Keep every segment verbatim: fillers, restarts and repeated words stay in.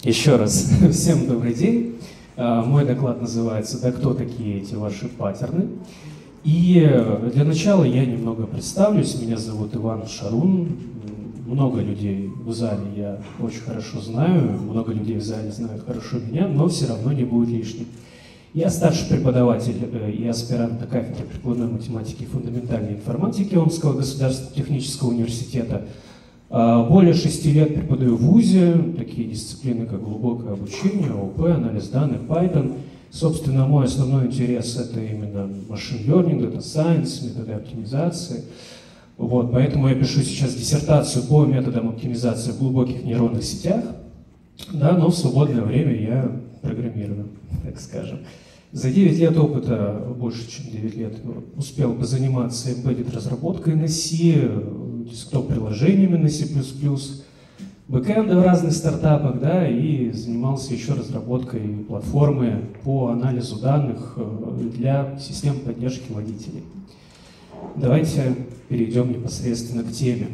Еще раз всем добрый день. Мой доклад называется «Да кто такие эти ваши паттерны?». И для начала я немного представлюсь. Меня зовут Иван Шарун. Много людей в зале я очень хорошо знаю, много людей в зале знают хорошо меня, но все равно не будет лишним. Я старший преподаватель и аспирант на кафедре прикладной математики и фундаментальной информатики Омского государственного технического университета. Более шести лет преподаю в ВУЗе такие дисциплины, как глубокое обучение, ООП, анализ данных, Python. Собственно, мой основной интерес — это именно machine learning, data science, методы оптимизации. Вот, поэтому я пишу сейчас диссертацию по методам оптимизации в глубоких нейронных сетях, да, но в свободное время я программирую, так скажем. За девять лет опыта, больше чем девять лет, успел позаниматься embedded разработкой на C, десктоп-приложениями на C++, бэкэнда в разных стартапах, да, и занимался еще разработкой платформы по анализу данных для систем поддержки водителей. Давайте перейдем непосредственно к теме.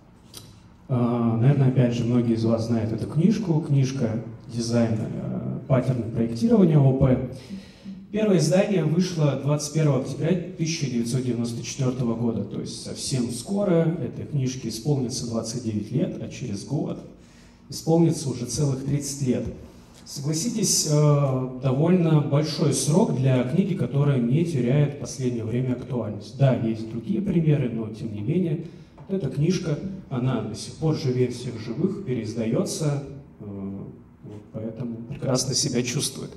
Наверное, опять же, многие из вас знают эту книжку, книжка «Дизайн паттерны проектирования ООП». Первое издание вышло двадцать первого октября тысяча девятьсот девяносто четвёртого года, то есть совсем скоро этой книжке исполнится двадцать девять лет, а через год исполнится уже целых тридцать лет. Согласитесь, довольно большой срок для книги, которая не теряет в последнее время актуальность. Да, есть другие примеры, но тем не менее, эта книжка, она до сих пор живее всех живых, переиздается, поэтому прекрасно себя чувствует.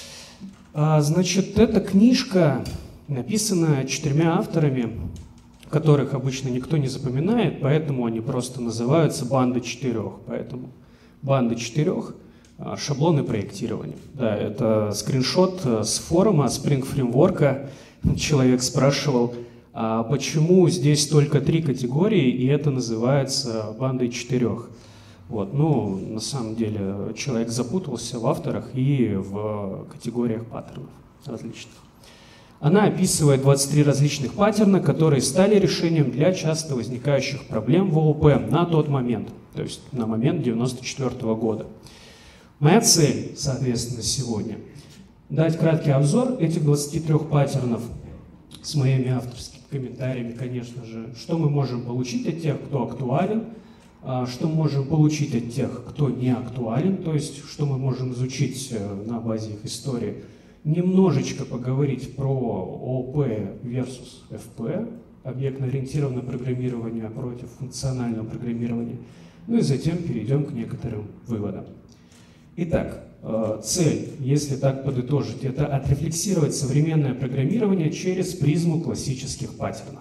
Значит, эта книжка написана четырьмя авторами, которых обычно никто не запоминает, поэтому они просто называются «Банда четырех». Поэтому «Банда четырех», шаблоны проектирования. Да, это скриншот с форума Spring Framework. Человек спрашивал, а почему здесь только три категории, и это называется «Бандой четырех». Вот, ну, на самом деле, человек запутался в авторах и в категориях паттернов различных. Она описывает двадцать три различных паттерна, которые стали решением для часто возникающих проблем в ООП на тот момент, то есть на момент девяносто четвёртого года. Моя цель, соответственно, сегодня — дать краткий обзор этих двадцати трёх паттернов с моими авторскими комментариями, конечно же, что мы можем получить от тех, кто актуален, что мы можем получить от тех, кто не актуален, то есть что мы можем изучить на базе их истории, немножечко поговорить про ООП versus эф пи, объектно-ориентированное программирование против функционального программирования, ну и затем перейдем к некоторым выводам. Итак, цель, если так подытожить, это отрефлексировать современное программирование через призму классических паттернов.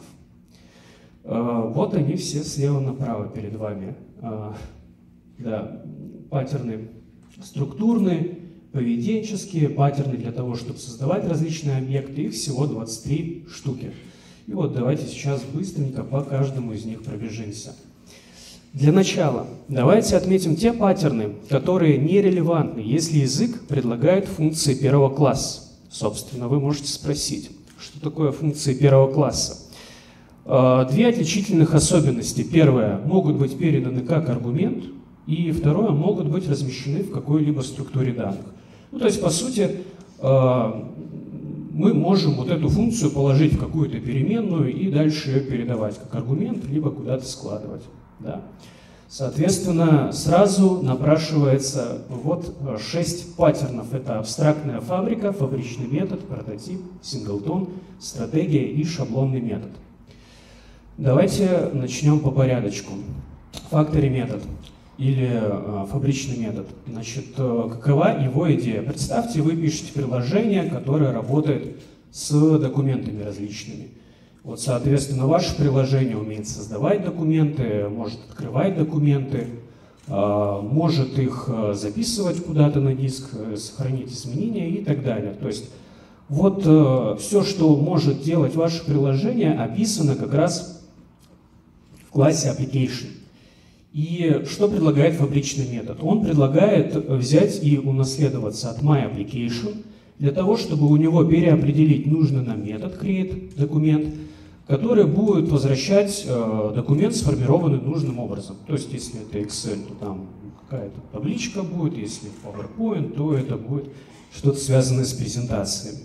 Вот они все слева направо перед вами. Да, паттерны структурные, поведенческие, паттерны для того, чтобы создавать различные объекты. Их всего двадцать три штуки. И вот давайте сейчас быстренько по каждому из них пробежимся. Для начала давайте отметим те паттерны, которые нерелевантны, если язык предлагает функции первого класса. Собственно, вы можете спросить, что такое функции первого класса? Две отличительных особенности. Первое, могут быть переданы как аргумент, и второе, могут быть размещены в какой-либо структуре данных. Ну, то есть, по сути, мы можем вот эту функцию положить в какую-то переменную и дальше ее передавать как аргумент, либо куда-то складывать. Да. Соответственно, сразу напрашивается вот шесть паттернов. Это абстрактная фабрика, фабричный метод, прототип, синглтон, стратегия и шаблонный метод. Давайте начнем по порядочку. Factory метод или э, фабричный метод. Значит, э, какова его идея? Представьте, вы пишете приложение, которое работает с документами различными. Вот, соответственно, ваше приложение умеет создавать документы, может открывать документы, э, может их записывать куда-то на диск, сохранить изменения и так далее. То есть вот э, все, что может делать ваше приложение, описано как раз в классе application. И что предлагает фабричный метод? Он предлагает взять и унаследоваться от myApplication для того, чтобы у него переопределить нужный нам метод create документ, который будет возвращать э, документ, сформированный нужным образом. То есть, если это Excel, то там какая-то табличка будет, если PowerPoint, то это будет что-то связанное с презентациями.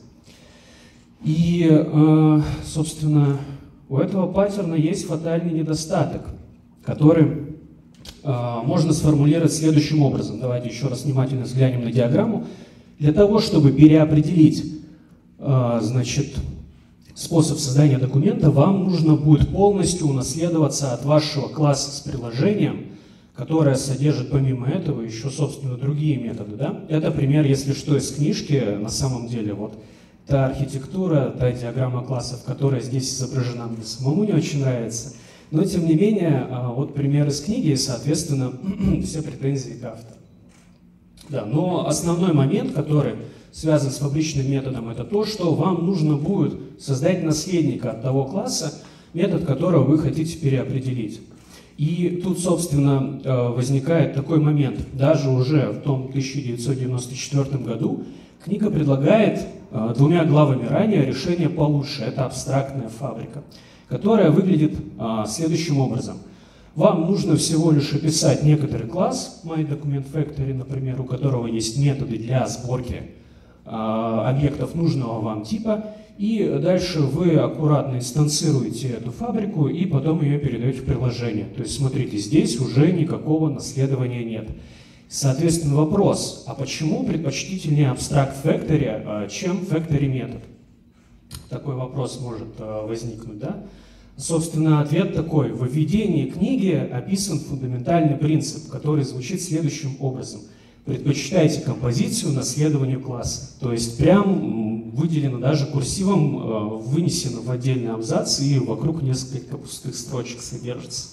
И, собственно, у этого паттерна есть фатальный недостаток, который можно сформулировать следующим образом. Давайте еще раз внимательно взглянем на диаграмму. Для того, чтобы переопределить, значит, способ создания документа, вам нужно будет полностью унаследоваться от вашего класса с приложением, которое содержит помимо этого еще, собственно, другие методы. Да? Это пример, если что, из книжки, на самом деле, вот та архитектура, та диаграмма классов, которая здесь изображена, мне самому не очень нравится. Но, тем не менее, вот пример из книги, и, соответственно, все претензии к автору. Да, но основной момент, который связан с фабричным методом, это то, что вам нужно будет создать наследника от того класса, метод которого вы хотите переопределить. И тут, собственно, возникает такой момент. Даже уже в том тысяча девятьсот девяносто четвёртом году книга предлагает двумя главами ранее решение получше. Это абстрактная фабрика, которая выглядит следующим образом. Вам нужно всего лишь описать некоторый класс, MyDocumentFactory, например, у которого есть методы для сборки объектов нужного вам типа, и дальше вы аккуратно инстанцируете эту фабрику и потом ее передаете в приложение. То есть, смотрите, здесь уже никакого наследования нет. Соответственно, вопрос, а почему предпочтительнее Abstract Factory, чем Factory метод? Такой вопрос может возникнуть, да? Собственно, ответ такой. В введении книги описан фундаментальный принцип, который звучит следующим образом. Предпочитайте композицию наследованию класса. То есть прям выделено даже курсивом, вынесено в отдельный абзац, и вокруг несколько пустых строчек содержится.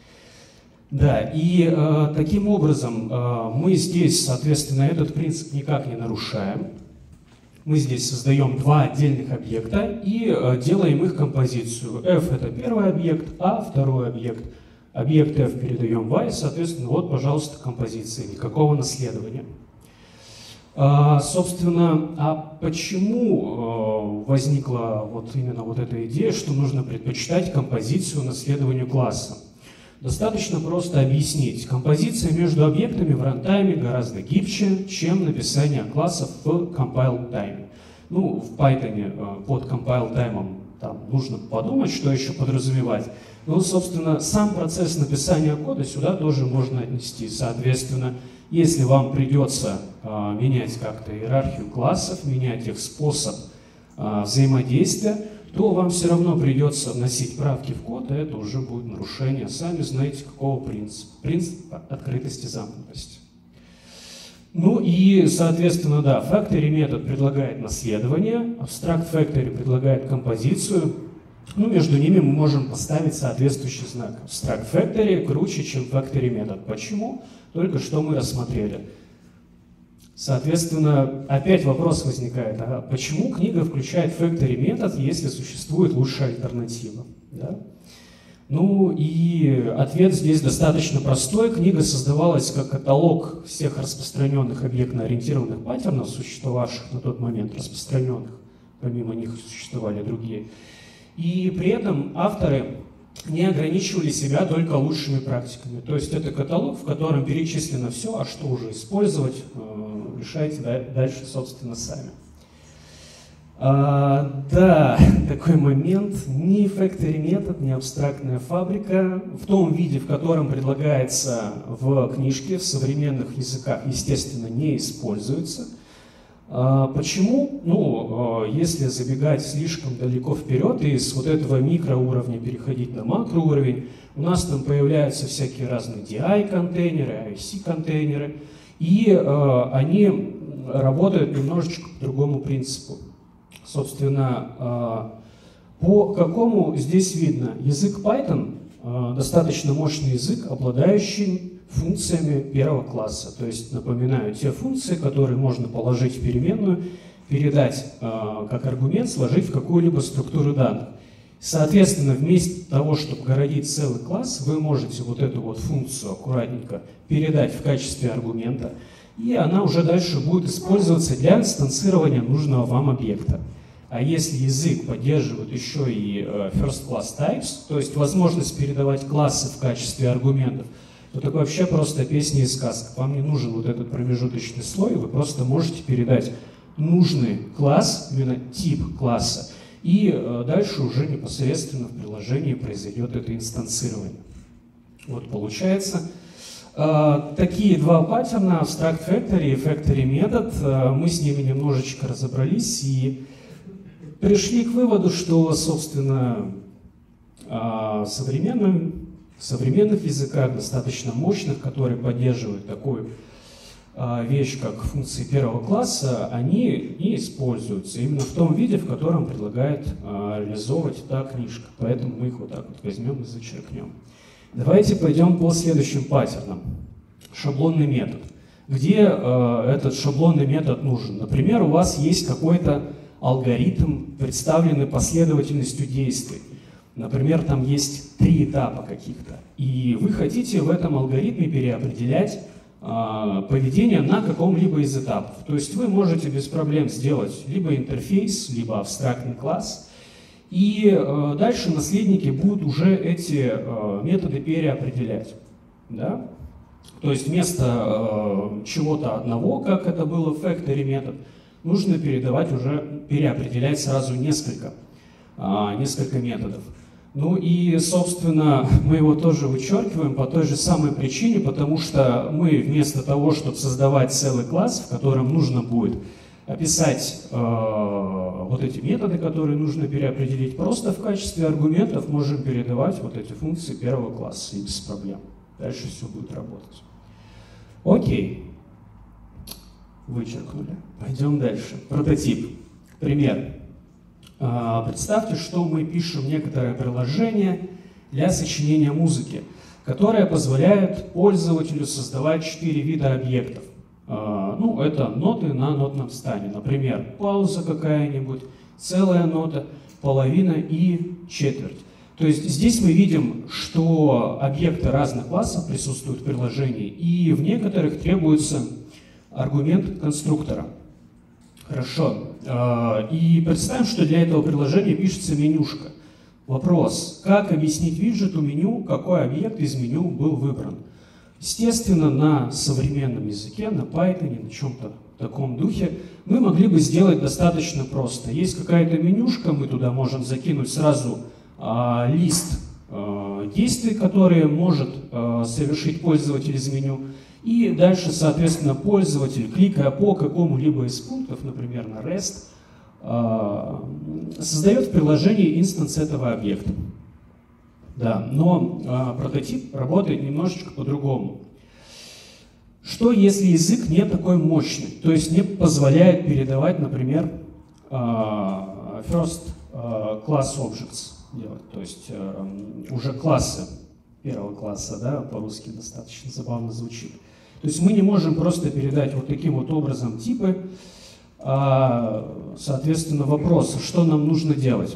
Да, и э, таким образом э, мы здесь, соответственно, этот принцип никак не нарушаем. Мы здесь создаем два отдельных объекта и э, делаем их композицию. F — это первый объект, А — второй объект. Объект F передаем Y, соответственно, вот, пожалуйста, композиция, никакого наследования. А, собственно, а почему э, возникла вот именно вот эта идея, что нужно предпочитать композицию наследованию класса? Достаточно просто объяснить. Композиция между объектами в рантайме гораздо гибче, чем написание классов в compile time. Ну, в Python под compile time там нужно подумать, что еще подразумевать. Ну, собственно, сам процесс написания кода сюда тоже можно отнести. Соответственно, если вам придется э, менять как-то иерархию классов, менять их способ э, взаимодействия, то вам все равно придется вносить правки в код, и это уже будет нарушение, сами знаете, какого принципа. Принцип открытости, замкнутости. Ну и, соответственно, да, Factory метод предлагает наследование, Abstract Factory предлагает композицию. Ну, между ними мы можем поставить соответствующий знак. Abstract Factory круче, чем Factory метод. Почему? Только что мы рассмотрели. Соответственно, опять вопрос возникает, а почему книга включает Factory метод, если существует лучшая альтернатива? Да? Ну и ответ здесь достаточно простой. Книга создавалась как каталог всех распространенных объектно-ориентированных паттернов, существовавших на тот момент, распространенных, помимо них существовали другие. И при этом авторы не ограничивали себя только лучшими практиками. То есть это каталог, в котором перечислено все, а что уже использовать, решайте дальше, собственно, сами. А, да, такой момент. Ни Factory метод, ни абстрактная фабрика в том виде, в котором предлагается в книжке, в современных языках, естественно, не используется. А, почему? Ну, если забегать слишком далеко вперед и с вот этого микроуровня переходить на макроуровень, у нас там появляются всякие разные ди ай-контейнеры, ай эс си-контейнеры, и а, они работают немножечко по другому принципу. Собственно, по какому здесь видно? Язык Python достаточно мощный язык, обладающий функциями первого класса. То есть, напоминаю, те функции, которые можно положить в переменную, передать как аргумент, сложить в какую-либо структуру данных. Соответственно, вместо того, чтобы городить целый класс, вы можете вот эту вот функцию аккуратненько передать в качестве аргумента, и она уже дальше будет использоваться для инстанцирования нужного вам объекта. А если язык поддерживает еще и first class types, то есть возможность передавать классы в качестве аргументов, то это вообще просто песня и сказка. Вам не нужен вот этот промежуточный слой, вы просто можете передать нужный класс, именно тип класса, и э, дальше уже непосредственно в приложении произойдет это инстанцирование. Вот получается. Э, такие два паттерна, Abstract Factory и Factory метод, э, мы с ними немножечко разобрались и пришли к выводу, что, собственно, э, в современном, в современных языках, достаточно мощных, которые поддерживают такую вещь, как функции первого класса, они не используются именно в том виде, в котором предлагает а, реализовывать эта книжка. Поэтому мы их вот так вот возьмем и зачеркнем. Давайте пойдем по следующим паттернам. Шаблонный метод. Где а, этот шаблонный метод нужен? Например, у вас есть какой-то алгоритм, представленный последовательностью действий. Например, там есть три этапа каких-то. И вы хотите в этом алгоритме переопределять поведение на каком-либо из этапов. То есть вы можете без проблем сделать либо интерфейс, либо абстрактный класс, и э, дальше наследники будут уже эти э, методы переопределять. Да? То есть вместо э, чего-то одного, как это было в Factory метод, нужно передавать уже, переопределять сразу несколько, э, несколько методов. Ну и, собственно, мы его тоже вычеркиваем по той же самой причине, потому что мы вместо того, чтобы создавать целый класс, в котором нужно будет описать э, вот эти методы, которые нужно переопределить, просто в качестве аргументов можем передавать вот эти функции первого класса и без проблем. Дальше все будет работать. Окей. Вычеркнули. Пойдем дальше. Прототип. Пример. Представьте, что мы пишем некоторое приложение для сочинения музыки, которое позволяет пользователю создавать четыре вида объектов. Ну, это ноты на нотном стане. Например, пауза какая-нибудь, целая нота, половина и четверть. То есть здесь мы видим, что объекты разных классов присутствуют в приложении, и в некоторых требуется аргумент конструктора. Хорошо. И представим, что для этого приложения пишется менюшка. Вопрос, как объяснить виджету меню, какой объект из меню был выбран? Естественно, на современном языке, на Python, на чем-то таком духе, мы могли бы сделать достаточно просто. Есть какая-то менюшка, мы туда можем закинуть сразу а, лист а, действий, которые может а, совершить пользователь из меню. И дальше, соответственно, пользователь, кликая по какому-либо из пунктов, например, на REST, создает в приложении инстанс этого объекта. Да, но прототип работает немножечко по-другому. Что если язык не такой мощный, то есть не позволяет передавать, например, first class objects делать, то есть уже классы первого класса, да, по-русски достаточно забавно звучит. То есть мы не можем просто передать вот таким вот образом типы. А, соответственно, вопрос, что нам нужно делать?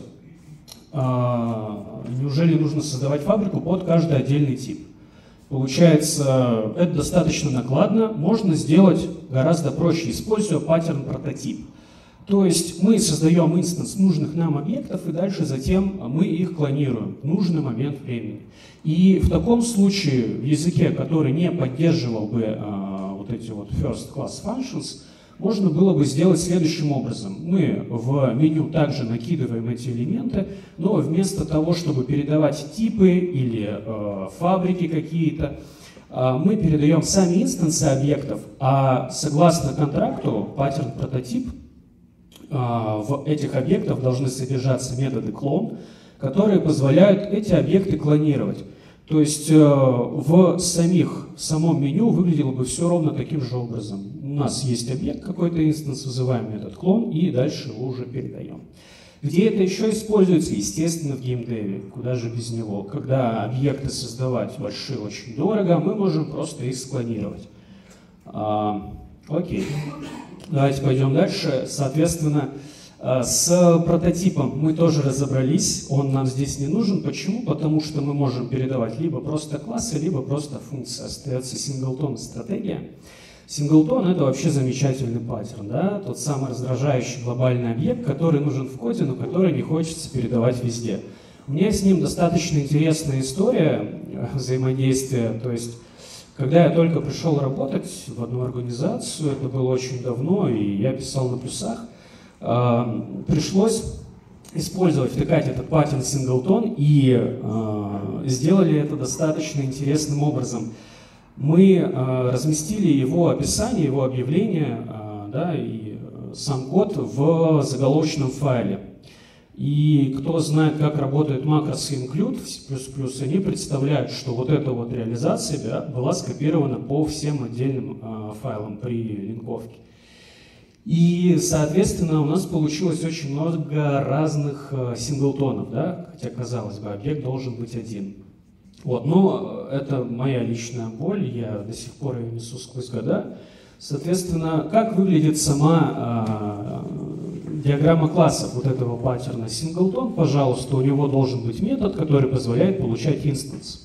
А, неужели нужно создавать фабрику под каждый отдельный тип? Получается, это достаточно накладно. Можно сделать гораздо проще, используя паттерн прототип. То есть мы создаем инстанс нужных нам объектов, и дальше затем мы их клонируем в нужный момент времени. И в таком случае в языке, который не поддерживал бы а, вот эти вот first class functions, можно было бы сделать следующим образом. Мы в меню также накидываем эти элементы, но вместо того, чтобы передавать типы или э, фабрики какие-то, э, мы передаем сами инстансы объектов, а согласно контракту, паттерн прототип, э, в этих объектах должны содержаться методы клон, которые позволяют эти объекты клонировать. То есть э, в, самих, в самом меню выглядело бы все ровно таким же образом. У нас есть объект, какой-то инстанс, вызываем метод клон и дальше его уже передаем. Где это еще используется? Естественно, в геймдеве. Куда же без него? Когда объекты создавать большие очень дорого, мы можем просто их склонировать. А, окей. Давайте пойдем дальше. Соответственно, с прототипом мы тоже разобрались, он нам здесь не нужен. Почему? Потому что мы можем передавать либо просто классы, либо просто функции. Остается синглтон стратегия. Синглтон — это вообще замечательный паттерн, да? Тот самый раздражающий глобальный объект, который нужен в коде, но который не хочется передавать везде. У меня с ним достаточно интересная история взаимодействия. То есть Когда я только пришел работать в одну организацию, это было очень давно, и я писал на плюсах, пришлось использовать, втыкать этот паттерн синглтон, и сделали это достаточно интересным образом. Мы разместили его описание, его объявление, да, и сам код в заголовочном файле. И кто знает, как работает макрос include в C++, они представляют, что вот эта вот реализация, да, была скопирована по всем отдельным э, файлам при линковке. И, соответственно, у нас получилось очень много разных э, синглтонов, да, хотя, казалось бы, объект должен быть один. Вот, но это моя личная боль, я до сих пор ее несу сквозь года. Соответственно, как выглядит сама э, диаграмма классов вот этого паттерна singleton? Пожалуйста, у него должен быть метод, который позволяет получать инстанс.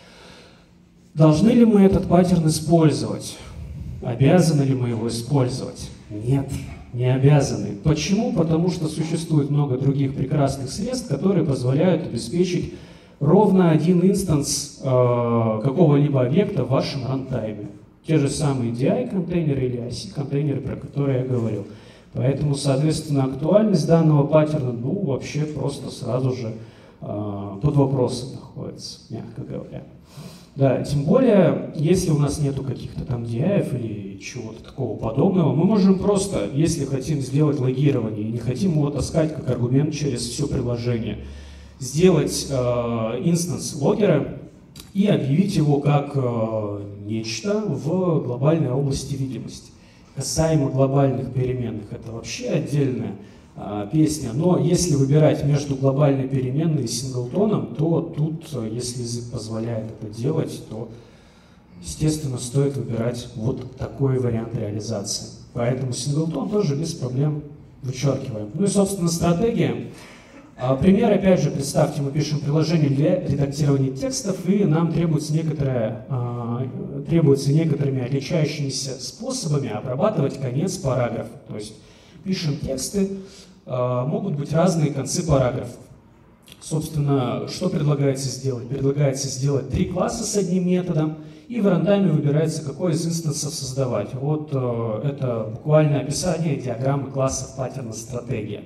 Должны ли мы этот паттерн использовать? Обязаны ли мы его использовать? Нет, не обязаны. Почему? Потому что существует много других прекрасных средств, которые позволяют обеспечить ровно один инстанс э, какого-либо объекта в вашем рантайме. Те же самые ди ай-контейнеры или ай си-контейнеры, про которые я говорил. Поэтому, соответственно, актуальность данного паттерна, ну, вообще просто сразу же э, под вопросом находится, мягко говоря. Да, тем более, если у нас нету каких-то там ди ай-ев или чего-то такого подобного, мы можем просто, если хотим сделать логирование и не хотим его таскать как аргумент через все приложение, сделать э, инстанс логера и объявить его как э, нечто в глобальной области видимости. Касаемо глобальных переменных, это вообще отдельная э, песня, но если выбирать между глобальной переменной и синглтоном, то тут, если язык позволяет это делать, то, естественно, стоит выбирать вот такой вариант реализации. Поэтому синглтон тоже без проблем вычеркиваем. Ну и, собственно, стратегия. Пример, опять же, представьте, мы пишем приложение для редактирования текстов, и нам требуется, некоторое, требуется некоторыми отличающимися способами обрабатывать конец параграфа. То есть пишем тексты, могут быть разные концы параграфов. Собственно, что предлагается сделать? Предлагается сделать три класса с одним методом, и в рантайме выбирается, какой из инстансов создавать. Вот это буквальное описание диаграммы классов паттерна стратегия.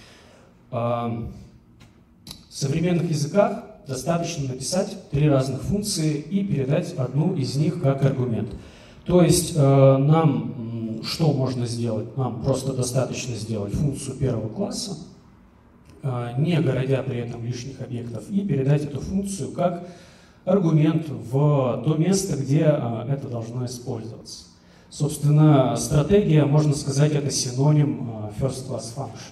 В современных языках достаточно написать три разных функции и передать одну из них как аргумент. То есть нам что можно сделать? Нам просто достаточно сделать функцию первого класса, не городя при этом лишних объектов, и передать эту функцию как аргумент в то место, где это должно использоваться. Собственно, стратегия, можно сказать, это синоним first class function.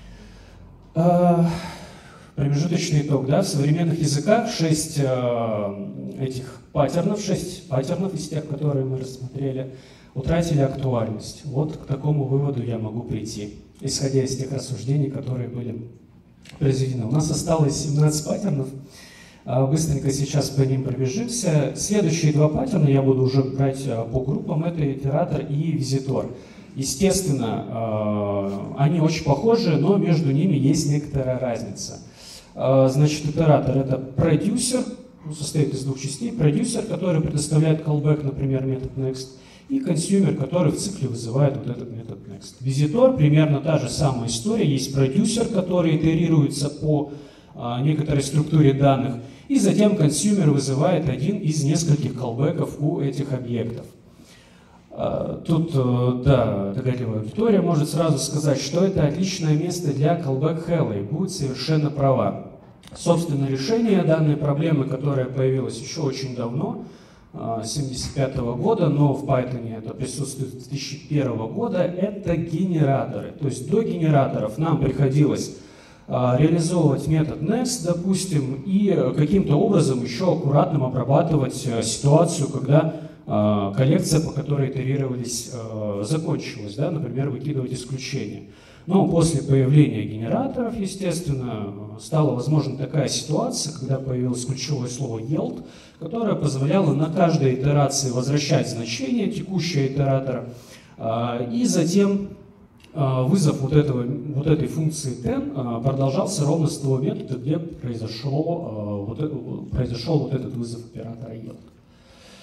Промежуточный итог, да, в современных языках шесть э, этих паттернов, шесть паттернов из тех, которые мы рассмотрели, утратили актуальность. Вот к такому выводу я могу прийти, исходя из тех рассуждений, которые были произведены. У нас осталось семнадцать паттернов, быстренько сейчас по ним пробежимся. Следующие два паттерна я буду уже брать по группам, это итератор и визитор. Естественно, они очень похожи, но между ними есть некоторая разница. Значит, итератор — это продюсер, состоит из двух частей. Продюсер, который предоставляет callback, например, метод next, и консюмер, который в цикле вызывает вот этот метод next. Визитор — примерно та же самая история. Есть продюсер, который итерируется по некоторой структуре данных, и затем консюмер вызывает один из нескольких callback'ов у этих объектов. Тут, да, догадливая аудитория может сразу сказать, что это отличное место для callback hello, и будет совершенно права. Собственно, решение данной проблемы, которая появилась еще очень давно, семьдесят пятого года, но в Python это присутствует с две тысячи первого года, это генераторы. То есть до генераторов нам приходилось реализовывать метод next, допустим, и каким-то образом еще аккуратным обрабатывать ситуацию, когда коллекция, по которой итерировались, закончилась, да, например, выкидывать исключения. Но после появления генераторов, естественно, стала возможна такая ситуация, когда появилось ключевое слово yield, которое позволяло на каждой итерации возвращать значение текущего итератора, и затем вызов вот, этого, вот этой функции ten продолжался ровно с того метода, где произошел вот, произошел вот этот вызов оператора yield.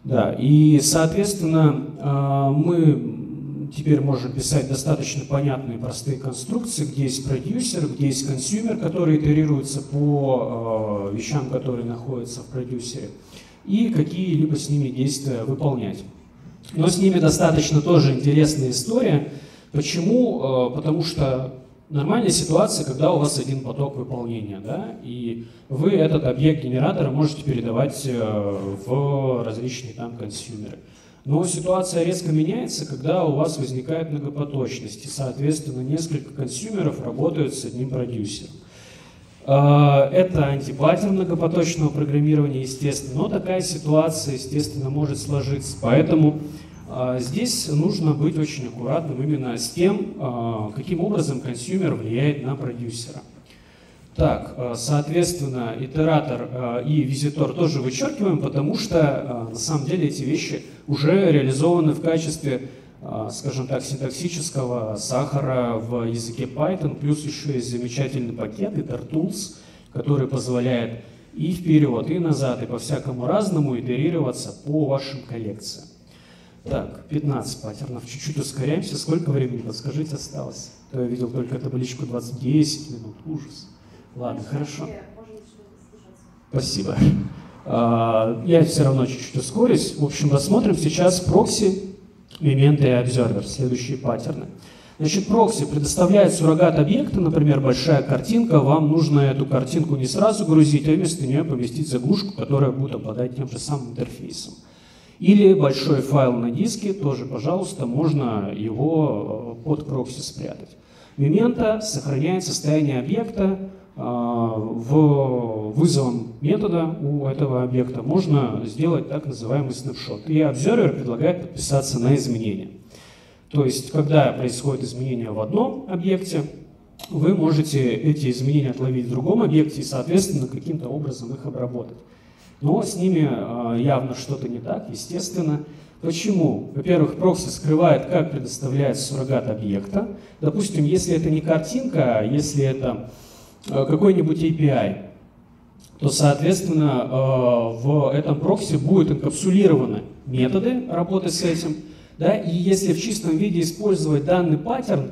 Да, и, соответственно, мы теперь можем писать достаточно понятные, простые конструкции, где есть продюсер, где есть консюмер, который итерируется по вещам, которые находятся в продюсере, и какие-либо с ними действия выполнять. Но с ними достаточно тоже интересная история. Почему? Потому что нормальная ситуация, когда у вас один поток выполнения, да, и вы этот объект генератора можете передавать в различные там консюмеры. Но ситуация резко меняется, когда у вас возникает многопоточность, и, соответственно, несколько консюмеров работают с одним продюсером. Это антипаттерн многопоточного программирования, естественно, но такая ситуация, естественно, может сложиться. Поэтому здесь нужно быть очень аккуратным именно с тем, каким образом консюмер влияет на продюсера. Так, соответственно, итератор и визитор тоже вычеркиваем, потому что на самом деле эти вещи уже реализованы в качестве, скажем так, синтаксического сахара в языке Python, плюс еще есть замечательный пакет itertools, который позволяет и вперед, и назад, и по-всякому разному итерироваться по вашим коллекциям. Так, пятнадцать паттернов, чуть-чуть ускоряемся. Сколько времени, подскажите, осталось? То я видел только табличку двадцать десять минут, ужас. Ладно, хорошо. Спасибо. Я все равно чуть-чуть ускорюсь. В общем, рассмотрим сейчас прокси, мементо и обзервер, следующие паттерны. Значит, прокси предоставляет суррогат объекта, например, большая картинка, вам нужно эту картинку не сразу грузить, а вместо нее поместить заглушку, которая будет обладать тем же самым интерфейсом. Или большой файл на диске, тоже, пожалуйста, можно его под прокси спрятать. Мементо сохраняет состояние объекта в вызовом метода у этого объекта. Можно сделать так называемый снапшот. И обзервер предлагает подписаться на изменения. То есть, когда происходит изменение в одном объекте, вы можете эти изменения отловить в другом объекте и, соответственно, каким-то образом их обработать. Но с ними явно что-то не так, естественно. Почему? Во-первых, прокси скрывает, как предоставляется суррогат объекта. Допустим, если это не картинка, а если это какой-нибудь эй пи ай, то, соответственно, в этом прокси будут инкапсулированы методы работы с этим. Да? И если в чистом виде использовать данный паттерн,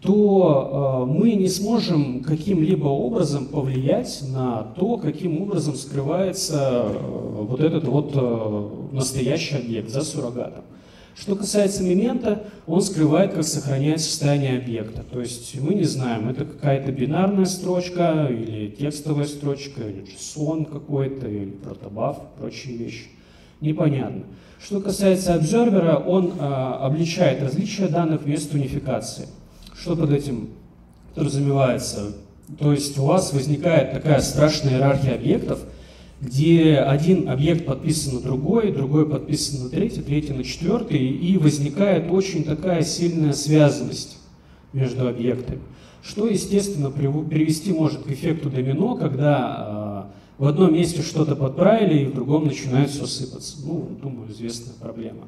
то мы не сможем каким-либо образом повлиять на то, каким образом скрывается вот этот вот настоящий объект за суррогатом. Что касается мементо, он скрывает, как сохранять состояние объекта. То есть мы не знаем, это какая-то бинарная строчка, или текстовая строчка, или JSON какой-то, или протобаф, прочие вещи. Непонятно. Что касается обзервера, он а, обличает различия данных вместо унификации. Что под этим подразумевается? То есть у вас возникает такая страшная иерархия объектов, где один объект подписан на другой, другой подписан на третий, третий на четвертый, и возникает очень такая сильная связанность между объектами, что, естественно, привести может к эффекту домино, когда э, в одном месте что-то подправили, и в другом начинает все сыпаться. Ну, думаю, известная проблема.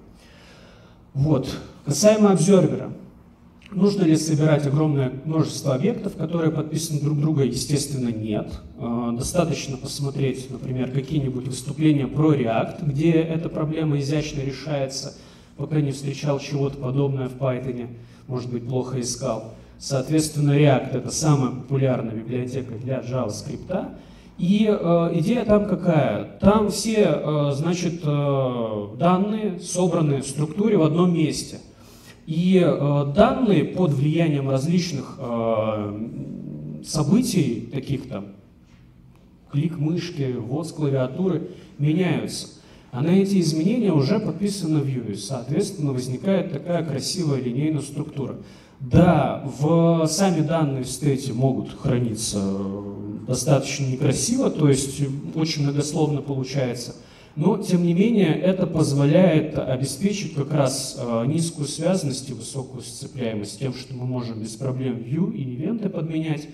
Вот. Касаемо обзервера. Нужно ли собирать огромное множество объектов, которые подписаны друг друга? Естественно, нет. Достаточно посмотреть, например, какие-нибудь выступления про React, где эта проблема изящно решается. Пока не встречал чего-то подобное в Python, может быть, плохо искал. Соответственно, React — это самая популярная библиотека для JavaScript. И э, идея там какая? Там все, э, значит, э, данные собраны в структуре в одном месте. И э, данные под влиянием различных э, событий, таких там, клик мышки, ввод с клавиатуры, меняются. А на эти изменения уже подписано Vue. Соответственно, возникает такая красивая линейная структура. Да, в сами данные в стейте могут храниться достаточно некрасиво, то есть очень многословно получается. Но, тем не менее, это позволяет обеспечить как раз э, низкую связанность и высокую сцепляемость тем, что мы можем без проблем view и ивенты подменять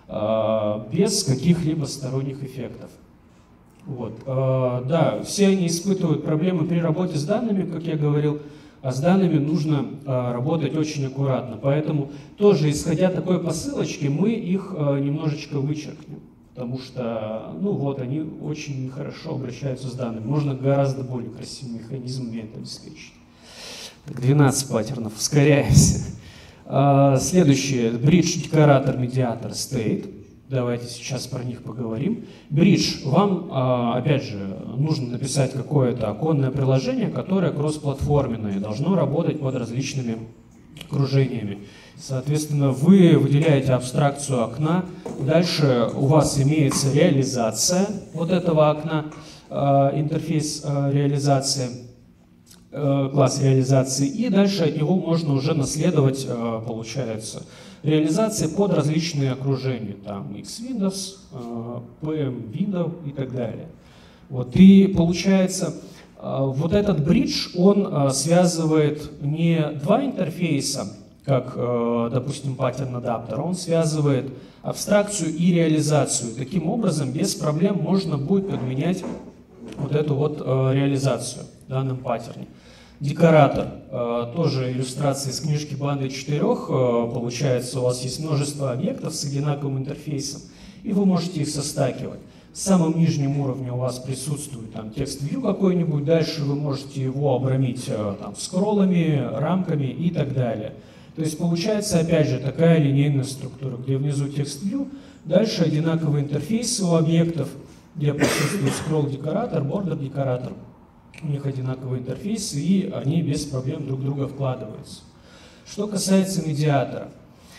э, без каких-либо сторонних эффектов. Вот. Э, да, все они испытывают проблемы при работе с данными, как я говорил, а с данными нужно э, работать очень аккуратно. Поэтому тоже, исходя такой посылочки, мы их э, немножечко вычеркнем. потому что, ну вот, они очень хорошо обращаются с данными. Можно гораздо более красивым механизмом это обеспечить. Так, двенадцать паттернов, ускоряемся. Следующее, бридж, декоратор, медиатор, state. Давайте сейчас про них поговорим. Бридж, вам, опять же, нужно написать какое-то оконное приложение, которое кроссплатформенное, должно работать под различными окружениями. Соответственно, вы выделяете абстракцию окна, дальше у вас имеется реализация вот этого окна, интерфейс реализации, класс реализации, и дальше от него можно уже наследовать, получается, реализации под различные окружения, там X-Windows, пи эм-Windows и так далее. Вот, и получается, вот этот бридж, он связывает не два интерфейса, как, допустим, паттерн адаптер, он связывает абстракцию и реализацию. Таким образом, без проблем можно будет подменять вот эту вот реализацию в данном паттерне. Декоратор, тоже иллюстрация из книжки банды четырех, получается, у вас есть множество объектов с одинаковым интерфейсом, и вы можете их состакивать. В самом нижнем уровне у вас присутствует там текст view какой-нибудь, дальше вы можете его обрамить там скроллами, рамками и так далее. То есть получается, опять же, такая линейная структура, где внизу текст view, дальше одинаковые интерфейсы у объектов, где присутствует scroll-декоратор, border-декоратор. У них одинаковые интерфейсы, и они без проблем друг в друга вкладываются. Что касается медиатора,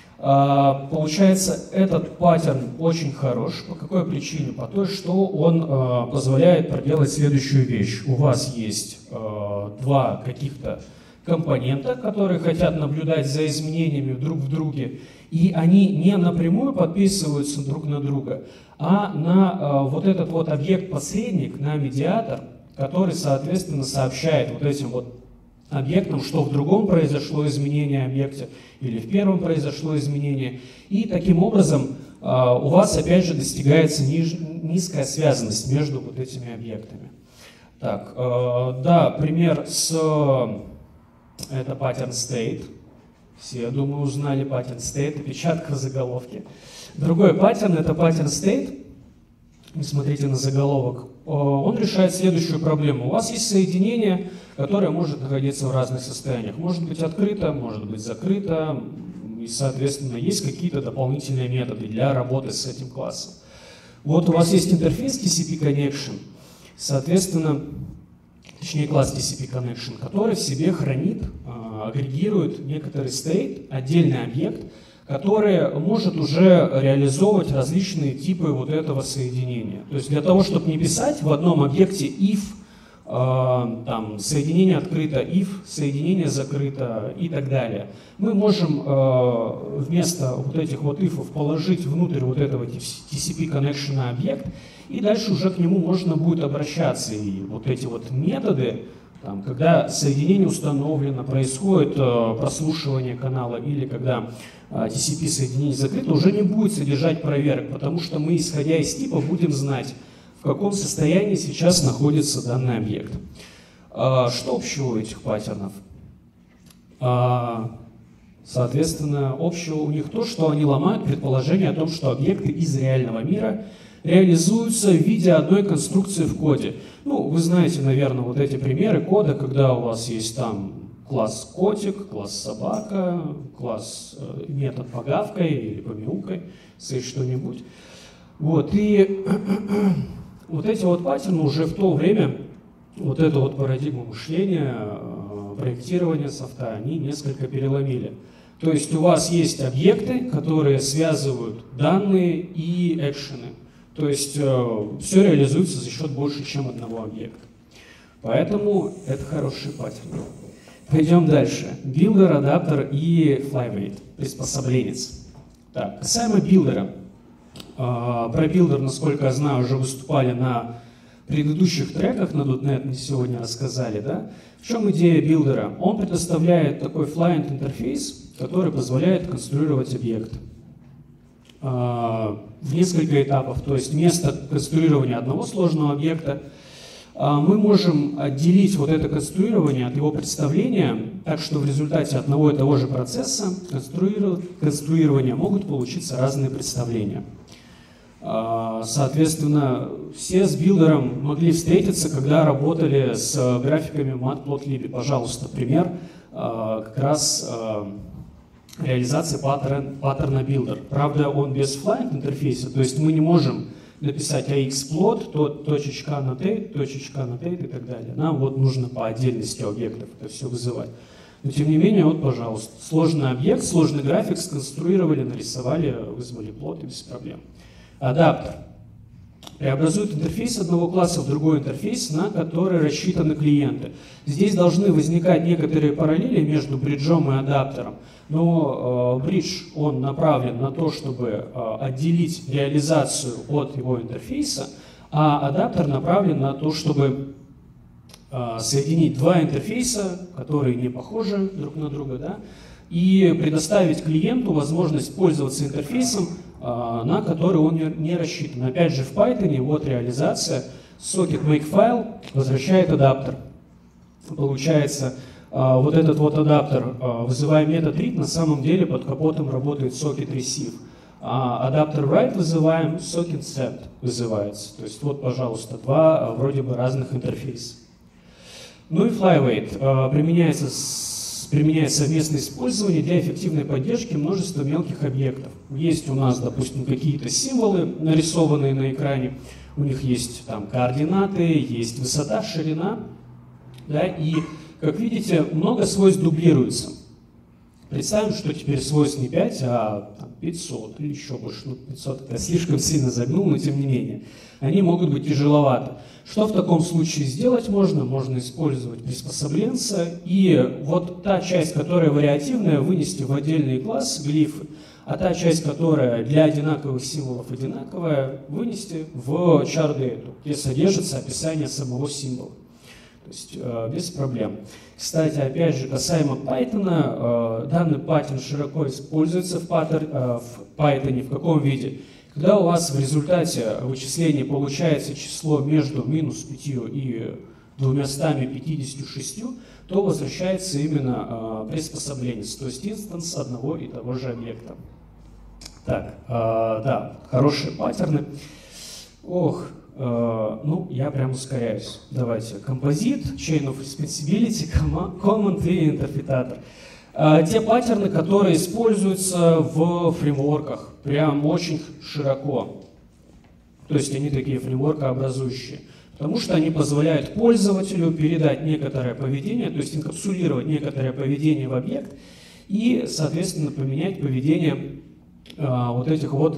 получается, этот паттерн очень хорош. По какой причине? По той, что он позволяет проделать следующую вещь. У вас есть два каких-то компонента, которые хотят наблюдать за изменениями друг в друге, и они не напрямую подписываются друг на друга, а на вот этот вот объект-посредник, на медиатор, который, соответственно, сообщает вот этим вот объектам, что в другом произошло изменение объекта или в первом произошло изменение. И таким образом у вас, опять же, достигается ниж... низкая связанность между вот этими объектами. Так, да, пример с... Это паттерн state. Все, я думаю, узнали паттерн state, опечатка в заголовке. Другой паттерн — это паттерн state. Смотрите на заголовок. Он решает следующую проблему. У вас есть соединение, которое может находиться в разных состояниях. Может быть открыто, может быть закрыто. И, соответственно, есть какие-то дополнительные методы для работы с этим классом. Вот у вас есть интерфейс ти си пи Connection. Соответственно, точнее класс ти си пи Connection, который в себе хранит, агрегирует некоторый state, отдельный объект, который может уже реализовывать различные типы вот этого соединения. То есть для того, чтобы не писать в одном объекте if, э, там, соединение открыто, if, соединение закрыто и так далее, мы можем э, вместо вот этих вот if'ов положить внутрь вот этого ти си пи Connection объект, и дальше уже к нему можно будет обращаться. И вот эти вот методы, там, когда соединение установлено, происходит э, прослушивание канала, или когда э, ти си пи соединение закрыто, уже не будет содержать проверок, потому что мы, исходя из типа, будем знать, в каком состоянии сейчас находится данный объект. Э, что общего у этих паттернов? Э, соответственно, общего у них то, что они ломают предположение о том, что объекты из реального мира реализуются в виде одной конструкции в коде. Ну, вы знаете, наверное, вот эти примеры кода, когда у вас есть там класс котик, класс собака, класс э, метод погавкой или помяукой, если что-нибудь. Вот, и вот эти вот паттерны уже в то время, вот эту вот парадигму мышления, э, проектирования софта, они несколько переломили. То есть у вас есть объекты, которые связывают данные и экшены. То есть э, все реализуется за счет больше, чем одного объекта. Поэтому это хороший паттерн. Пойдем дальше. Билдер, адаптер и flyweight, приспособленец. Так, касаемо билдера. Э, про билдер, насколько я знаю, уже выступали на предыдущих треках на .дот нет, мы сегодня рассказали. Да? В чем идея билдера? Он предоставляет такой flyent интерфейс, который позволяет конструировать объект в несколько этапов. То есть вместо конструирования одного сложного объекта мы можем отделить вот это конструирование от его представления, так что в результате одного и того же процесса конструирования могут получиться разные представления. Соответственно, все с билдером могли встретиться, когда работали с графиками в Matplotlib. Пожалуйста, пример как раз реализации паттерн, паттерна билдер. Правда, он без флайнг интерфейса, то есть мы не можем написать axplot, то, точечка annotate, точечка annotate и так далее. Нам вот нужно по отдельности объектов это все вызывать. Но тем не менее, вот, пожалуйста, сложный объект, сложный график сконструировали, нарисовали, вызвали плот и без проблем. Адаптер преобразует интерфейс одного класса в другой интерфейс, на который рассчитаны клиенты. Здесь должны возникать некоторые параллели между бриджом и адаптером, но э, бридж он направлен на то, чтобы э, отделить реализацию от его интерфейса, а адаптер направлен на то, чтобы э, соединить два интерфейса, которые не похожи друг на друга, да, и предоставить клиенту возможность пользоваться интерфейсом, на который он не рассчитан. Опять же, в Python вот реализация socket makefile возвращает адаптер. Получается, вот этот вот адаптер, вызывая метод read, на самом деле под капотом работает socket receive. А адаптер write вызываем, socket send вызывается. То есть вот, пожалуйста, два вроде бы разных интерфейса. Ну и flyweight применяется с применяет совместное использование для эффективной поддержки множества мелких объектов. Есть у нас, допустим, какие-то символы, нарисованные на экране, у них есть там координаты, есть высота, ширина, да, и, как видите, много свойств дублируется. Представим, что теперь свойств не пять, а там, пятьсот или еще больше. Ну, пятьсот это слишком сильно загнул, но тем не менее. Они могут быть тяжеловаты. Что в таком случае сделать можно? Можно использовать приспособленца и вот та часть, которая вариативная, вынести в отдельный класс глифы, а та часть, которая для одинаковых символов одинаковая, вынести в char.data, где содержится описание самого символа. То есть э, без проблем. Кстати, опять же, касаемо Python, э, данный паттерн широко используется в, паттер, э, в Python. В каком виде? Когда у вас в результате вычисления получается число между минус пятью и двумястами пятьюдесятью шестью, то возвращается именно э, приспособленец, то есть инстанс одного и того же объекта. Так, э, да, хорошие паттерны. Ох, э, ну, я прям ускоряюсь. Давайте. Композит, chain of responsibility, command и интерпретатор. Э, те паттерны, которые используются в фреймворках. Прям очень широко. То есть они такие фреймворкообразующие. Потому что они позволяют пользователю передать некоторое поведение, то есть инкапсулировать некоторое поведение в объект и, соответственно, поменять поведение э, вот этих вот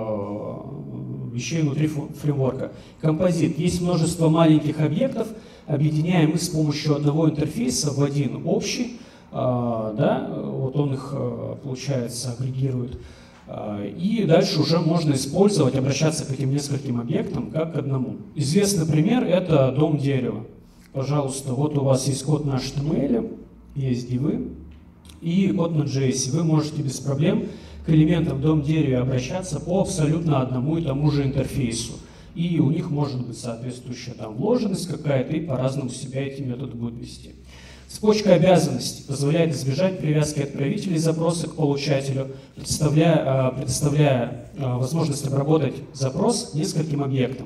э, вещей внутри фреймворка. Композит. Есть множество маленьких объектов, объединяем их с помощью одного интерфейса в один общий. Э, да, вот он их, э, получается, агрегирует. И дальше уже можно использовать, обращаться к этим нескольким объектам как к одному. Известный пример – это дом дерева. Пожалуйста, вот у вас есть код на эйч ти эм эл, есть дивы и код на джей эс. Вы можете без проблем к элементам дом дерева обращаться по абсолютно одному и тому же интерфейсу. И у них может быть соответствующая там вложенность какая-то, и по-разному себя эти методы будут вести. Цепочка обязанностей позволяет избежать привязки отправителей запроса к получателю, предоставляя, предоставляя возможность обработать запрос нескольким объектам.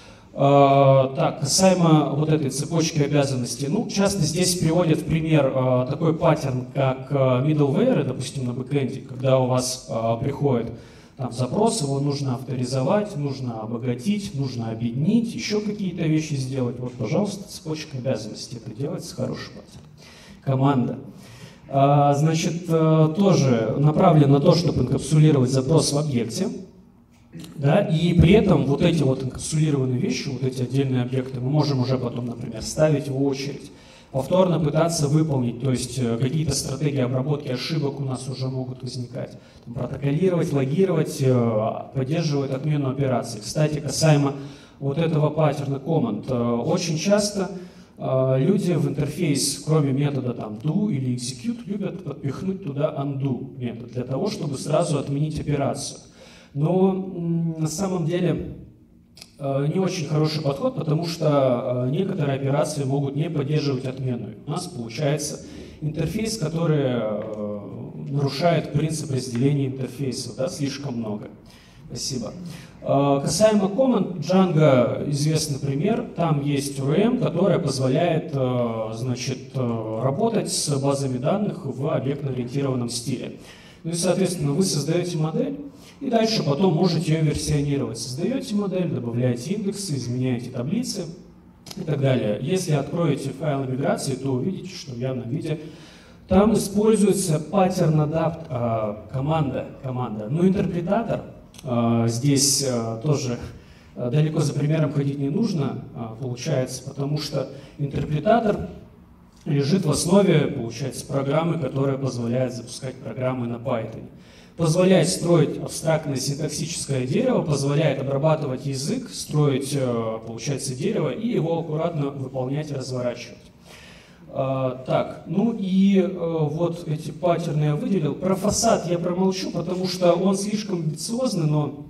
Так, касаемо вот этой цепочки обязанностей, ну, часто здесь приводят в пример такой паттерн, как middleware, допустим, на бэкэнде, когда у вас приходит там запрос, его нужно авторизовать, нужно обогатить, нужно объединить, еще какие-то вещи сделать. Вот, пожалуйста, цепочка обязанностей. Это делается хороший паттерн. Команда. А, значит, тоже направлена на то, чтобы инкапсулировать запрос в объекте. Да, и при этом вот эти вот инкапсулированные вещи, вот эти отдельные объекты, мы можем уже потом, например, ставить в очередь. Повторно пытаться выполнить, то есть какие-то стратегии обработки ошибок у нас уже могут возникать. Там, протоколировать, логировать, поддерживать отмену операций. Кстати, касаемо вот этого паттерна command, очень часто люди в интерфейс, кроме метода там, do или execute, любят подпихнуть туда undo метод, для того, чтобы сразу отменить операцию. Но на самом деле не очень хороший подход, потому что некоторые операции могут не поддерживать отмену. У нас получается интерфейс, который нарушает принцип разделения интерфейсов, да, слишком много. Спасибо. Касаемо команд, Django известный пример. Там есть ю эм, которая позволяет, значит, работать с базами данных в объектно-ориентированном стиле. Ну и, соответственно, вы создаете модель, и дальше потом можете ее версионировать. Создаете модель, добавляете индексы, изменяете таблицы и так далее. Если откроете файл миграции, то увидите, что в явном виде там используется pattern adapt команда, команда. Но интерпретатор здесь тоже далеко за примером ходить не нужно, получается, потому что интерпретатор лежит в основе, получается, программы, которая позволяет запускать программы на Python. Позволяет строить абстрактное синтаксическое дерево, позволяет обрабатывать язык, строить, получается, дерево и его аккуратно выполнять и разворачивать. Так, ну и вот эти паттерны я выделил. Про фасад я промолчу, потому что он слишком амбициозный, но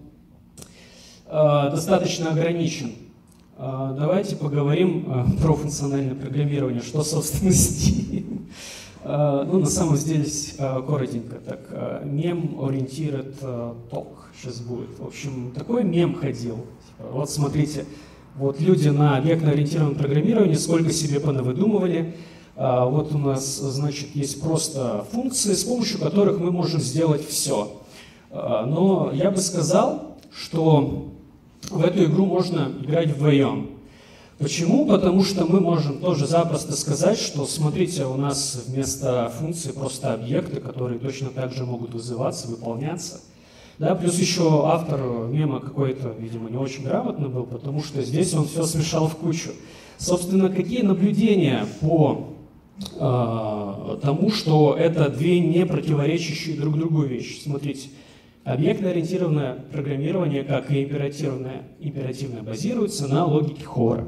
достаточно ограничен. Давайте поговорим про функциональное программирование, что, собственно, с ним. Ну, на самом деле, коротенько, так, мем-ориентированный ток сейчас будет. В общем, такой мем ходил. Вот смотрите, вот люди на объектно-ориентированном программировании сколько себе понавыдумывали. Вот у нас, значит, есть просто функции, с помощью которых мы можем сделать все. Но я бы сказал, что в эту игру можно играть вдвоем. Почему? Потому что мы можем тоже запросто сказать, что, смотрите, у нас вместо функции просто объекты, которые точно так же могут вызываться, выполняться. Да, плюс еще автор мема какой-то, видимо, не очень грамотно был, потому что здесь он все смешал в кучу. Собственно, какие наблюдения по э, тому, что это две не противоречащие друг другу вещи? Смотрите, объектно-ориентированное программирование, как и императивное, императивное, базируется на логике Хора.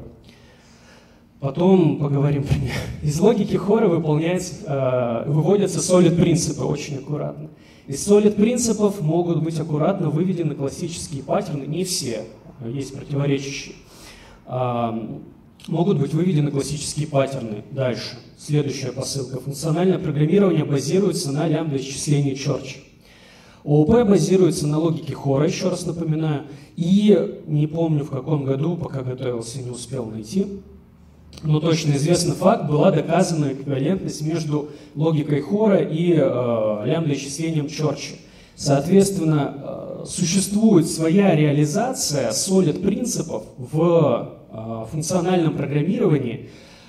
Потом поговорим про них. Из логики Хора выполняется, э, выводятся solid принципы очень аккуратно. Из solid принципов могут быть аккуратно выведены классические паттерны, не все, есть противоречащие. Э, могут быть выведены классические паттерны. Дальше, следующая посылка. Функциональное программирование базируется на лямбда-исчислении Чорча. ООП базируется на логике Хора, еще раз напоминаю, и не помню в каком году, пока готовился, не успел найти, но точно известный факт, была доказана эквивалентность между логикой Хора и э, лямбда-исчислением Чорча. Соответственно, э, существует своя реализация solid принципов в э, функциональном программировании,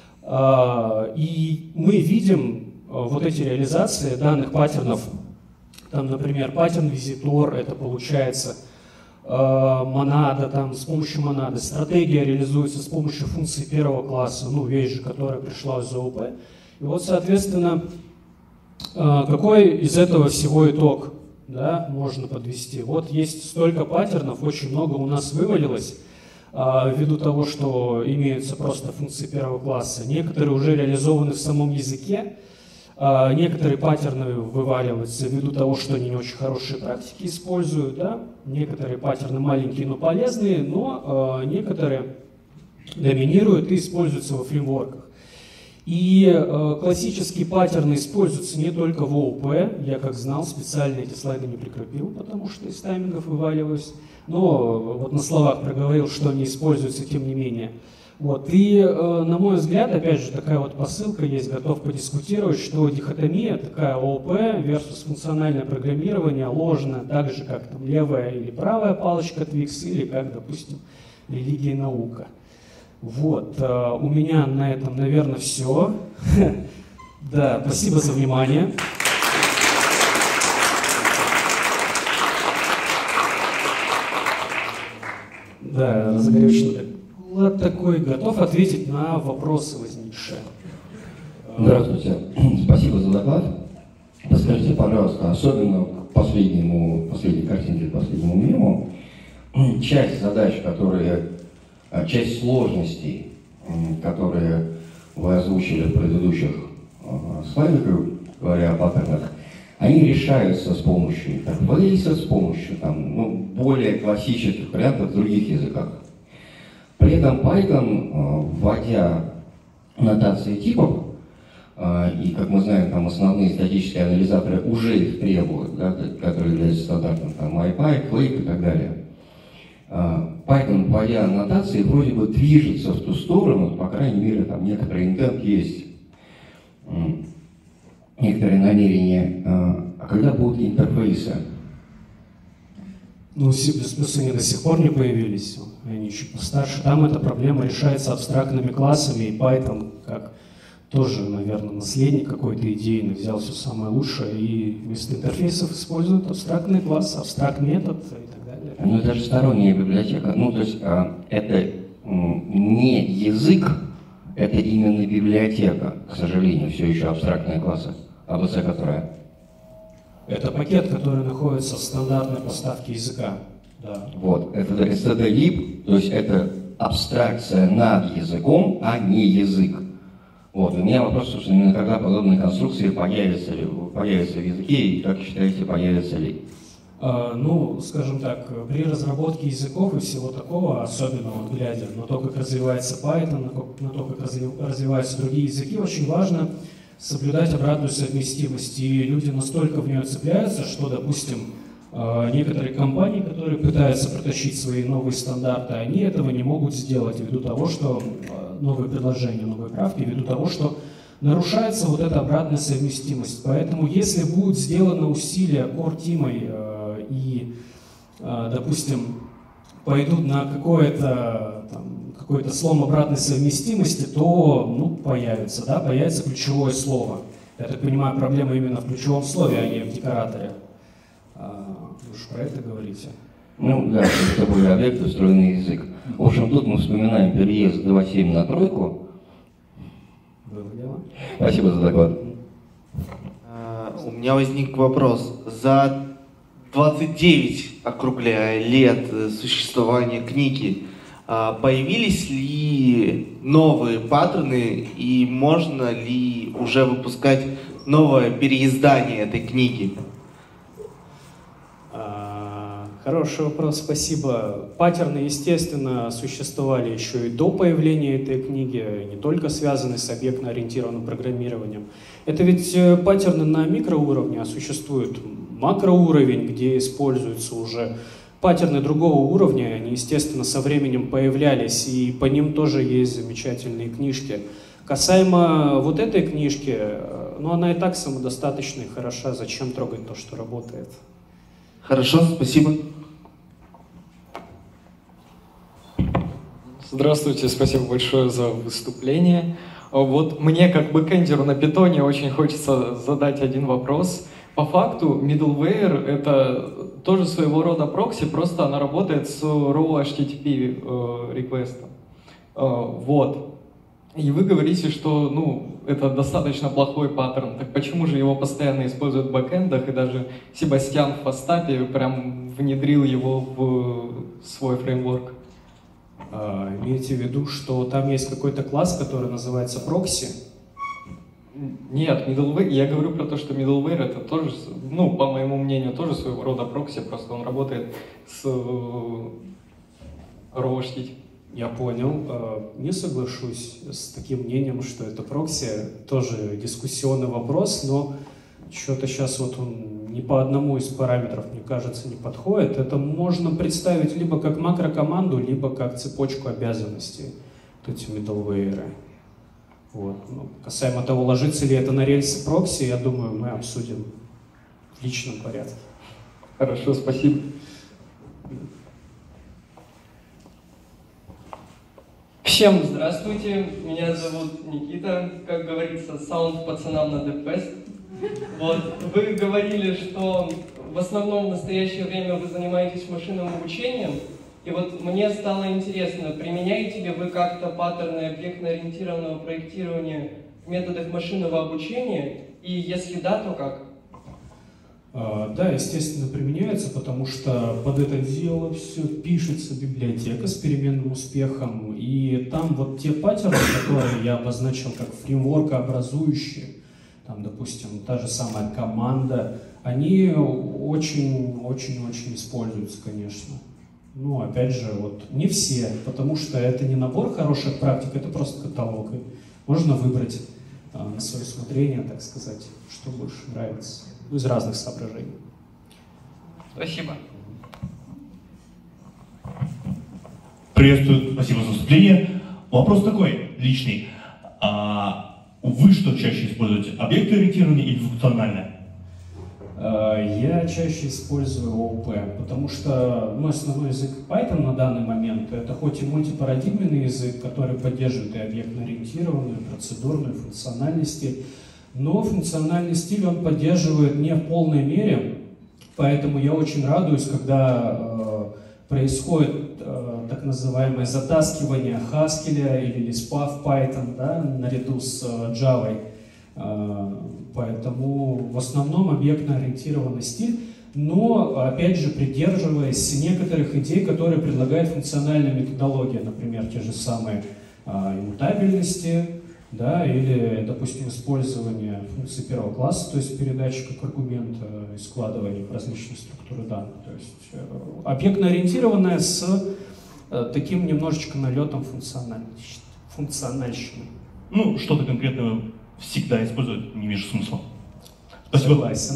э, и мы видим э, вот эти реализации данных паттернов. Там, например, паттерн-визитор, это получается э, монада, там, с помощью монады. Стратегия реализуется с помощью функции первого класса, ну, вещь же, которая пришла из ООП. И вот, соответственно, э, какой из этого всего итог, да, можно подвести? Вот есть столько паттернов, очень много у нас вывалилось, э, ввиду того, что имеются просто функции первого класса. Некоторые уже реализованы в самом языке. Некоторые паттерны вываливаются ввиду того, что они не очень хорошие практики используют. Да? Некоторые паттерны маленькие, но полезные, но э, некоторые доминируют и используются во фреймворках. И э, классические паттерны используются не только в ООП. Я, как знал, специально эти слайды не прикрепил, потому что из таймингов вываливаюсь. Но вот на словах проговорил, что они используются тем не менее. Вот. И, э, на мой взгляд, опять же, такая вот посылка есть, готов подискутировать, что дихотомия, такая ООП versus функциональное программирование, ложная, так же, как там левая или правая палочка Twix, или как, допустим, религия и наука. Вот. Э, у меня на этом, наверное, все. Да, спасибо за внимание. Да, разогревочный такой, готов ответить на вопросы возникшие. Здравствуйте, спасибо за доклад. Расскажите, пожалуйста, особенно к последнему, последней картинке, к последнему мему, часть задач, которые, часть сложностей, которые вы озвучили в предыдущих слайдах, говоря о паттернах, они решаются с помощью интерфейса, с помощью там, ну, более классических вариантов в других языках. При этом Python, вводя нотации типов, И, как мы знаем, там основные статические анализаторы уже их требуют, да, которые являются стандартом, там, MyPy, Flake и так далее. Python, вводя аннотации, вроде бы движется в ту сторону, по крайней мере, там некоторый интент есть, некоторые намерения. А когда будут интерфейсы? Ну, C++ они до сих пор не появились, они чуть постарше. Там эта проблема решается абстрактными классами, и Python, как тоже, наверное, наследник какой-то идейный, взял все самое лучшее и вместо интерфейсов использует абстрактный класс, абстракт-метод и так далее. Ну, это же сторонняя библиотека. Ну, то есть а, это не язык, это именно библиотека, к сожалению, все еще абстрактные классы. А эй би си которая? Это пакет, который находится в стандартной поставке языка. Да. Вот, это эс ти ди-lib, то есть это абстракция над языком, а не язык. Вот, у меня вопрос, собственно, когда подобные конструкции появятся, ли, появятся в языке, и как считаете, появятся ли? А, ну, скажем так, при разработке языков и всего такого, особенно вот глядя на то, как развивается Python, на то, как развиваются другие языки, очень важно соблюдать обратную совместимость. И люди настолько в нее цепляются, что, допустим, некоторые компании, которые пытаются протащить свои новые стандарты, они этого не могут сделать ввиду того, что новые предложения, новые правки, ввиду того, что нарушается вот эта обратная совместимость. Поэтому, если будет сделано усилие core-тимой и, допустим, пойдут на какое-то какой-то слом обратной совместимости, то ну, появится, да, появится ключевое слово. Я так понимаю, проблема именно в ключевом слове, а не в декораторе. Вы же про это говорите? Ну да, это более объект, устроенный язык. В общем, тут мы вспоминаем переезд два семь на тройку. Было дело. Спасибо за доклад. У меня возник вопрос. За двадцать девять, округляя, лет существования книги, появились ли новые паттерны и можно ли уже выпускать новое переиздание этой книги? Хороший вопрос, спасибо. Паттерны, естественно, существовали еще и до появления этой книги, не только связаны с объектно-ориентированным программированием. Это ведь паттерны на микроуровне, а существует макроуровень, где используются уже паттерны другого уровня, они, естественно, со временем появлялись, и по ним тоже есть замечательные книжки. Касаемо вот этой книжки, ну, она и так самодостаточна и хороша, зачем трогать то, что работает? Хорошо, спасибо. Здравствуйте, спасибо большое за выступление. Вот мне, как бэкэндеру на питоне, очень хочется задать один вопрос. По факту, middleware — это тоже своего рода прокси, просто она работает с raw эйч ти ти пи реквестом. Вот. И вы говорите, что ну, это достаточно плохой паттерн. Так почему же его постоянно используют в бэкэндах, и даже Себастьян в Фастапе прям внедрил его в свой фреймворк? А, имеете в виду, что там есть какой-то класс, который называется прокси? Нет, middleware, я говорю про то, что middleware это тоже, ну, по моему мнению, тоже своего рода прокси, просто он работает с raw эйч ти ти пи. Я понял. Не соглашусь с таким мнением, что это прокси. Тоже дискуссионный вопрос, но что-то сейчас вот он ни по одному из параметров, мне кажется, не подходит. Это можно представить либо как макрокоманду, либо как цепочку обязанностей, вот эти middleware. Вот. Ну, касаемо того, ложится ли это на рельсы прокси, я думаю, мы обсудим в личном порядке. Хорошо, спасибо. Всем здравствуйте, меня зовут Никита, как говорится, саунд пацанам на DevFest. Вот, вы говорили, что в основном в настоящее время вы занимаетесь машинным обучением, и вот мне стало интересно, применяете ли вы как-то паттерны объектно-ориентированного проектирования в методах машинного обучения, и если да, то как? Да, естественно, применяется, потому что под это дело все пишется библиотека с переменным успехом, и там вот те паттерны, которые я обозначил как фреймворкообразующие, там, допустим, та же самая команда, они очень-очень-очень используются, конечно. Ну, опять же, вот не все, потому что это не набор хороших практик, это просто каталог. Можно выбрать на свое усмотрение, так сказать, что больше нравится, ну, из разных соображений. Спасибо. Приветствую, спасибо за выступление. Вопрос такой, личный. А вы что чаще используете, объектоориентированное или функциональное? Я чаще использую ООП, потому что мой основной язык Python на данный момент это хоть и мультипарадигменный язык, который поддерживает и объектно-ориентированную, и процедурную функциональности, но функциональный стиль он поддерживает не в полной мере, поэтому я очень радуюсь, когда э, происходит э, так называемое затаскивание Haskell или Lisp в Python, да, наряду с э, Java. Э, Поэтому в основном объектно-ориентированный стиль, но, опять же, придерживаясь некоторых идей, которые предлагает функциональная методология, например, те же самые а, иммутабельности, да, или, допустим, использование функции первого класса, то есть передачи как аргумента и складывания в различные структуры данных. То есть объектно-ориентированная с а, таким немножечко налетом функциональщины. Ну, что-то конкретное всегда использовать, не вижу смысла. Спасибо. Согласен.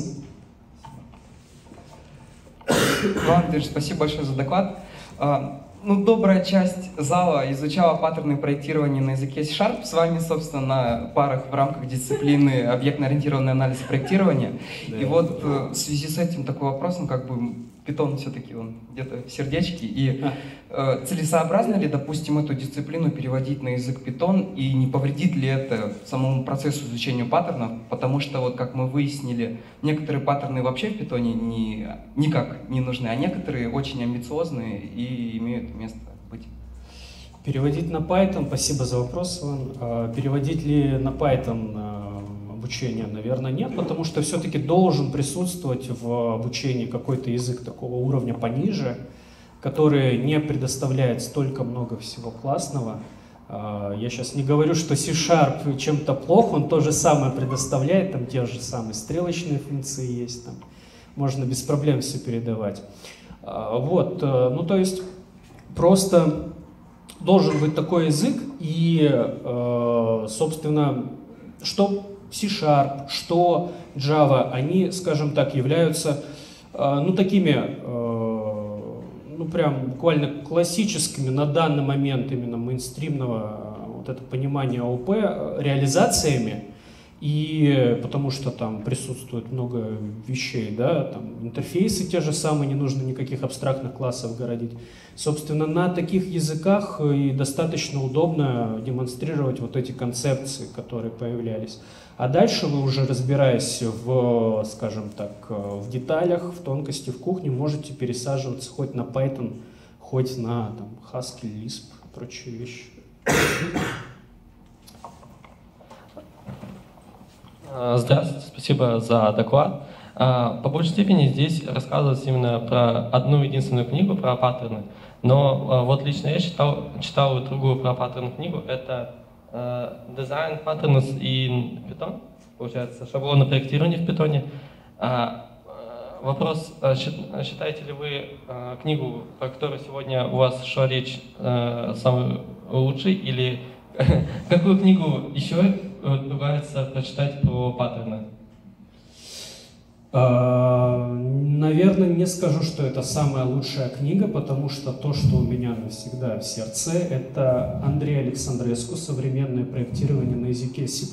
Иван, спасибо большое за доклад. Ну, добрая часть зала изучала паттерны проектирования на языке C-Sharp. С вами, собственно, на парах в рамках дисциплины объектно-ориентированный анализ проектирования. Да, и вот да. В связи с этим такой вопрос, ну, как бы, Python все-таки он где-то в сердечке. И э, целесообразно ли, допустим, эту дисциплину переводить на язык Python, и не повредит ли это самому процессу изучения паттернов? Потому что, вот как мы выяснили, некоторые паттерны вообще в Python не, никак не нужны, а некоторые очень амбициозные и имеют место быть. Переводить на Python, спасибо за вопрос, Иван. Переводить ли на Python обучение, наверное, нет, потому что все-таки должен присутствовать в обучении какой-то язык такого уровня пониже, который не предоставляет столько много всего классного. Я сейчас не говорю, что C-Sharp чем-то плох, он то же самое предоставляет, там те же самые стрелочные функции есть, там можно без проблем все передавать. Вот, ну то есть просто должен быть такой язык, и, собственно, что C-Sharp, что Java, они, скажем так, являются, ну, такими, ну, прям буквально классическими на данный момент именно мейнстримного вот это понимания ООП реализациями, и потому что там присутствует много вещей, да, там интерфейсы те же самые, не нужно никаких абстрактных классов городить. Собственно, на таких языках и достаточно удобно демонстрировать вот эти концепции, которые появлялись. А дальше вы уже, разбираясь в, скажем так, в деталях, в тонкости, в кухне, можете пересаживаться хоть на Python, хоть на там, Haskell, Lisp и прочие вещи. Здравствуйте, спасибо за доклад. По большей степени здесь рассказывается именно про одну единственную книгу, про паттерны. Но вот лично я читал, читал другую про паттерны книгу, это Design Patterns in Python, получается, шаблоны проектирования в Python. Вопрос, считаете ли вы книгу, про которую сегодня у вас шла речь, самой лучшей, или какую книгу еще нравится прочитать про паттерны? Наверное, не скажу, что это самая лучшая книга, потому что то, что у меня навсегда в сердце, это Андрей Александреску «Современное проектирование на языке C++».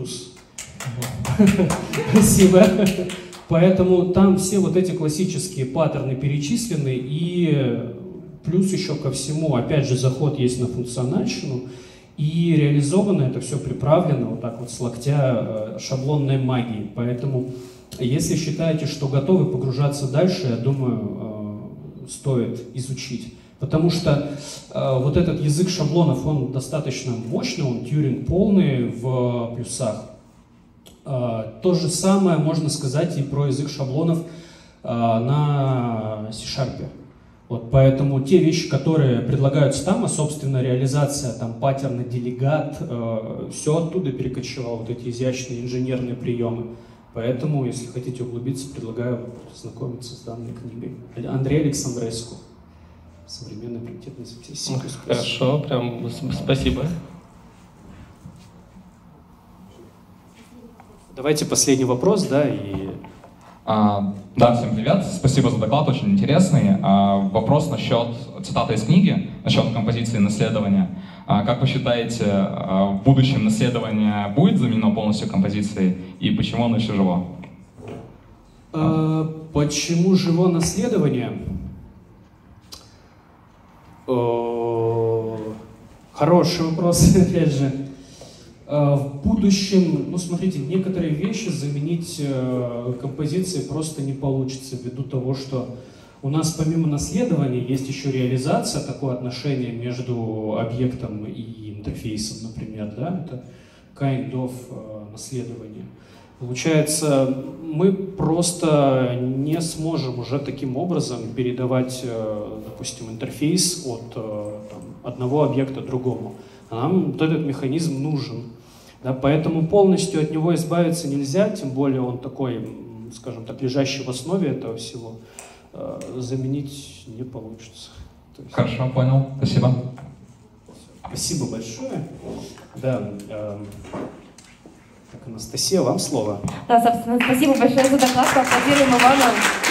Спасибо. Поэтому там все вот эти классические паттерны перечислены, и плюс еще ко всему, опять же, заход есть на функциональщину, и реализовано это все приправлено вот так вот с локтя шаблонной магией. Поэтому, если считаете, что готовы погружаться дальше, я думаю, стоит изучить. Потому что вот этот язык шаблонов, он достаточно мощный, он Тьюринг полный в плюсах. То же самое можно сказать и про язык шаблонов на C-Sharp. Вот, поэтому те вещи, которые предлагаются там, а собственно реализация, там, паттерны, делегат, э, все оттуда перекочевало, вот эти изящные инженерные приемы. Поэтому, если хотите углубиться, предлагаю знакомиться с данной книгой. Андрей Александреску. Современное проектирование C++. Хорошо, прям спасибо. Давайте последний вопрос, да, и... А, да, всем привет, спасибо за доклад, очень интересный. А, вопрос насчет, цитата из книги, насчет композиции наследования. А, как вы считаете, а, в будущем наследование будет заменено полностью композицией, и почему оно еще живо? А, почему живо наследование? О, хороший вопрос, опять же. В будущем, ну смотрите, некоторые вещи заменить э, композицией просто не получится, ввиду того, что у нас помимо наследования есть еще реализация, такое отношение между объектом и интерфейсом, например, да, это kind of э, наследование. Получается, мы просто не сможем уже таким образом передавать, э, допустим, интерфейс от э, там, одного объекта другому. Нам вот этот механизм нужен. Да, поэтому полностью от него избавиться нельзя, тем более он такой, скажем так, лежащий в основе этого всего. Э, заменить не получится. То есть... Хорошо, понял. Спасибо. Спасибо большое. Да, э, так, Анастасия, вам слово. Да, собственно, спасибо большое за доклад. Поаплодируем Ивану.